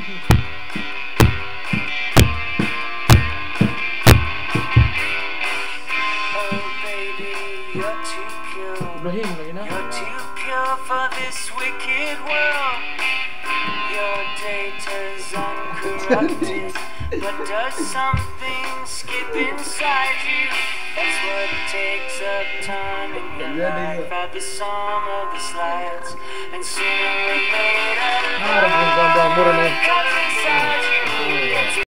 You're too pure for this wicked world. Your data's uncorrupted, but does something skip inside you? That's what takes up time in your life. Add the sum of the slides, and sooner or later, love comes inside you.